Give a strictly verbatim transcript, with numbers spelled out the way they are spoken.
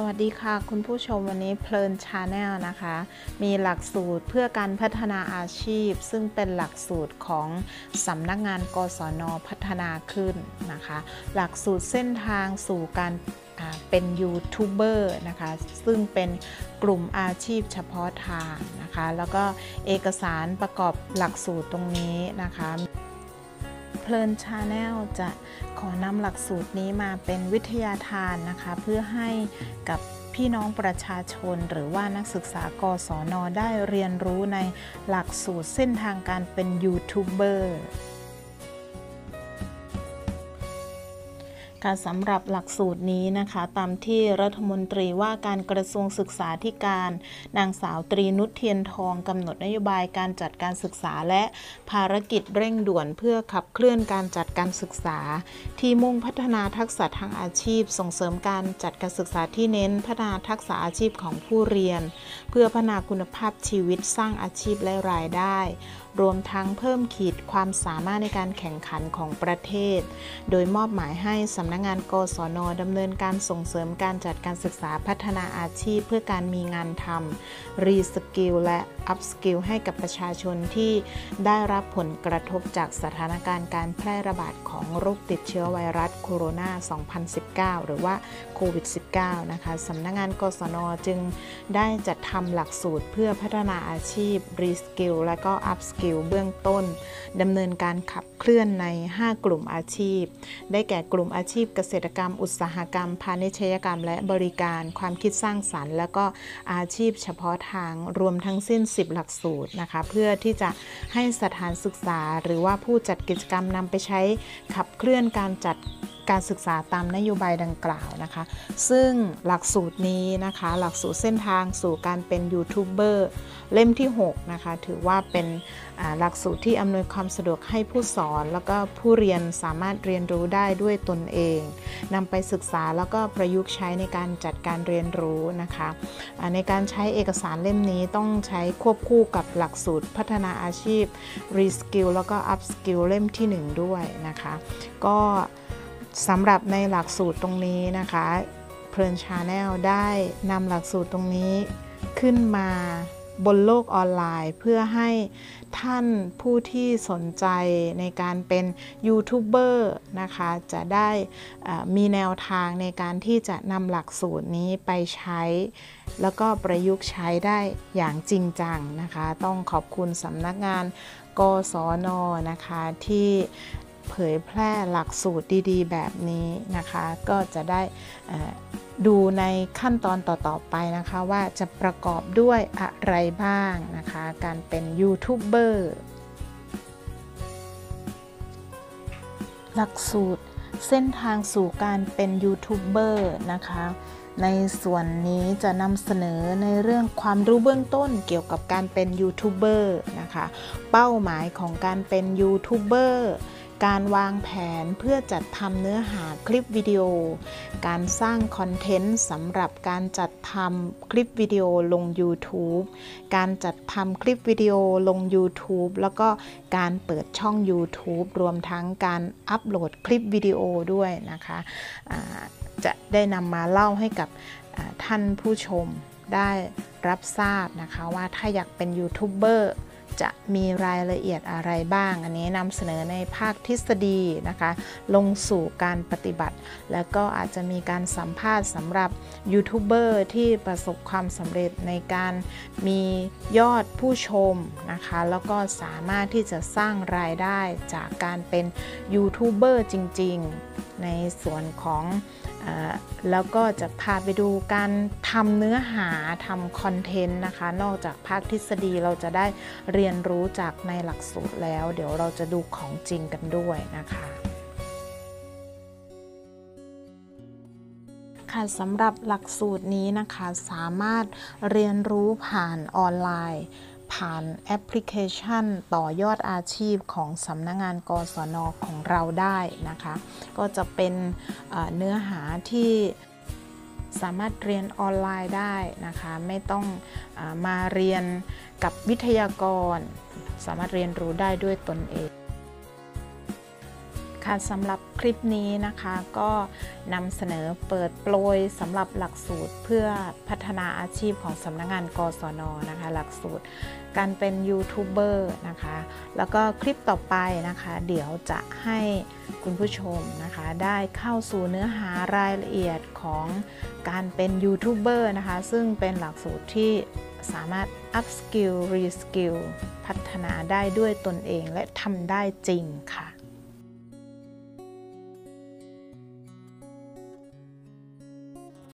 สวัสดีค่ะคุณผู้ชมวันนี้เพลินชาแนลนะคะมีหลักสูตรเพื่อการพัฒนาอาชีพซึ่งเป็นหลักสูตรของสำนักงานกศน.พัฒนาขึ้นนะคะหลักสูตรเส้นทางสู่การเป็นยูทูบเบอร์นะคะซึ่งเป็นกลุ่มอาชีพเฉพาะทางนะคะแล้วก็เอกสารประกอบหลักสูตรตรงนี้นะคะเพลินชาแนลจะขอนำหลักสูตรนี้มาเป็นวิทยาทานนะคะเพื่อให้กับพี่น้องประชาชนหรือว่านักศึกษากศน.ได้เรียนรู้ในหลักสูตรเส้นทางการเป็นยูทูบเบอร์ค่ะสำหรับหลักสูตรนี้นะคะตามที่รัฐมนตรีว่าการกระทรวงศึกษาธิการนางสาวตรีนุชเทียนทองกำหนดนโยบายการจัดการศึกษาและภารกิจเร่งด่วนเพื่อขับเคลื่อนการจัดการศึกษาที่มุ่งพัฒนาทักษะทางอาชีพส่งเสริมการจัดการศึกษาที่เน้นพัฒนาทักษะอาชีพของผู้เรียนเพื่อพัฒนาคุณภาพชีวิตสร้างอาชีพและรายได้รวมทั้งเพิ่มขีดความสามารถในการแข่งขันของประเทศโดยมอบหมายให้สำนักงานกศน.ดำเนินการส่งเสริมการจัดการศึกษาพัฒนาอาชีพเพื่อการมีงานทำรีสกิลและอัพสกิลให้กับประชาชนที่ได้รับผลกระทบจากสถานการณ์การแพร่ระบาดของโรคติดเชื้อไวรัสโคโรนา สองพันสิบเก้า หรือว่าโควิด สิบเก้า นะคะสำนักงานกศน.จึงได้จัดทำหลักสูตรเพื่อพัฒนาอาชีพรีสกิลและก็อัพสกิลเบื้องต้นดำเนินการขับเคลื่อนในห้ากลุ่มอาชีพได้แก่กลุ่มอาชีพเกษตรกรรมอุตสาหกรรมพาณิชยกรรมและบริการความคิดสร้างสรรค์และก็อาชีพเฉพาะทางรวมทั้งสิ้นสิบหลักสูตรนะคะเพื่อที่จะให้สถานศึกษาหรือว่าผู้จัดกิจกรรมนำไปใช้ขับเคลื่อนการจัดการศึกษาตามนโยบายดังกล่าวนะคะซึ่งหลักสูตรนี้นะคะหลักสูตรเส้นทางสู่การเป็นยูทูบเบอร์เล่มที่หกนะคะถือว่าเป็นหลักสูตรที่อำนวยความสะดวกให้ผู้สอนแล้วก็ผู้เรียนสามารถเรียนรู้ได้ด้วยตนเองนำไปศึกษาแล้วก็ประยุกต์ใช้ในการจัดการเรียนรู้นะคะในการใช้เอกสารเล่มนี้ต้องใช้ควบคู่กับหลักสูตรพัฒนาอาชีพ Reskill แล้วก็ Upskill เล่มที่หนึ่งด้วยนะคะก็สำหรับในหลักสูตรตรงนี้นะคะเพลินชาแนลได้นำหลักสูตรตรงนี้ขึ้นมาบนโลกออนไลน์เพื่อให้ท่านผู้ที่สนใจในการเป็นยูทูบเบอร์นะคะจะได้มีแนวทางในการที่จะนำหลักสูตรนี้ไปใช้แล้วก็ประยุกต์ใช้ได้อย่างจริงจังนะคะต้องขอบคุณสำนักงานกศน.นะคะที่เผยแพร่หลักสูตรดีๆแบบนี้นะคะก็จะได้ดูในขั้นตอนต่อๆไปนะคะว่าจะประกอบด้วยอะไรบ้างนะคะการเป็นยูทูบเบอร์หลักสูตรเส้นทางสู่การเป็นยูทูบเบอร์นะคะในส่วนนี้จะนำเสนอในเรื่องความรู้เบื้องต้นเกี่ยวกับการเป็นยูทูบเบอร์นะคะเป้าหมายของการเป็นยูทูบเบอร์การวางแผนเพื่อจัดทำเนื้อหาคลิปวิดีโอการสร้างคอนเทนต์สำหรับการจัดทำคลิปวิดีโอลง YouTube การจัดทำคลิปวิดีโอลง YouTube แล้วก็การเปิดช่อง YouTube รวมทั้งการอัปโหลดคลิปวิดีโอด้วยนะคะจะได้นำมาเล่าให้กับท่านผู้ชมได้รับทราบนะคะว่าถ้าอยากเป็นยูทูบเบอร์จะมีรายละเอียดอะไรบ้างอันนี้นำเสนอในภาคทฤษฎีนะคะลงสู่การปฏิบัติแล้วก็อาจจะมีการสัมภาษณ์สำหรับยูทูบเบอร์ที่ประสบความสำเร็จในการมียอดผู้ชมนะคะแล้วก็สามารถที่จะสร้างรายได้จากการเป็นยูทูบเบอร์จริงๆในส่วนของแล้วก็จะพาไปดูการทำเนื้อหาทำคอนเทนต์นะคะนอกจากภาคทฤษฎีเราจะได้เรียนรู้จากในหลักสูตรแล้วเดี๋ยวเราจะดูของจริงกันด้วยนะคะค่ะสำหรับหลักสูตรนี้นะคะสามารถเรียนรู้ผ่านออนไลน์ผ่านแอปพลิเคชันต่อยอดอาชีพของสำนักงานกศน.ของเราได้นะคะก็จะเป็นเนื้อหาที่สามารถเรียนออนไลน์ได้นะคะไม่ต้องมาเรียนกับวิทยากรสามารถเรียนรู้ได้ด้วยตนเองค่ะสำหรับคลิปนี้นะคะก็นำเสนอเปิดโปรยสำหรับหลักสูตรเพื่อพัฒนาอาชีพของสำนักงานกศน.นะคะหลักสูตรการเป็นยูทูบเบอร์นะคะแล้วก็คลิปต่อไปนะคะเดี๋ยวจะให้คุณผู้ชมนะคะได้เข้าสู่เนื้อหารายละเอียดของการเป็นยูทูบเบอร์นะคะซึ่งเป็นหลักสูตรที่สามารถ up skill re skill พัฒนาได้ด้วยตนเองและทำได้จริงค่ะ